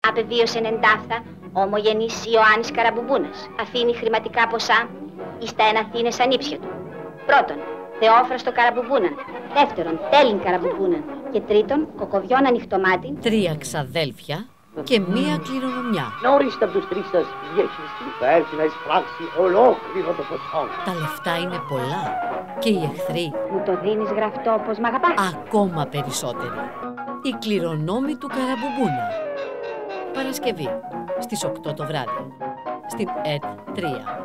Απεβίωσε εντάφθα ο ομογενής Ιωάννης Καραμπουμπούνας. Αφήνει χρηματικά ποσά εις τα εναθήνες ανήψια του. Πρώτον, Θεόφραστο Καραμπουμπούνα. Δεύτερον, Τέλην Καραμπουμπούνα. Και τρίτον, Κοκοβιόν Ανοιχτομάτι. 3 ξαδέλφια και 1 κληρονομιά. Να ορίστε από τους 3 σας διεύθυνση. Θα έρθει να εισπράξει ολόκληρο το ποσό. Τα λεφτά είναι πολλά και οι εχθροί Μου το δίνεις γραφτό πως μ' αγαπάς. ακόμα περισσότεροι. Οι κληρονόμοι του Καραμπουμπούνα. Παρασκευή στις 8 το βράδυ στην ΕΤ 3.